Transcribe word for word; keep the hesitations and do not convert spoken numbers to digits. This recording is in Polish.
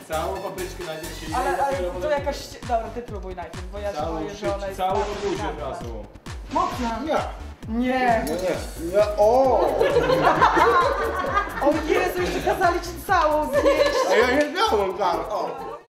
Całą papryczkę najpierw się je, Ale, ale dopiero to potem- jakaś... Dobra, ty próbuj najpierw, bo ja się Całą boję, że ona szybciej, jest... całą bardzo buzię od ciekawa. razu. Mocno! Nie. Nie! Nie, nie. Nie. O! O Jezu, jeszcze kazali ci całą zjeść! A ja nie miałem tam. O!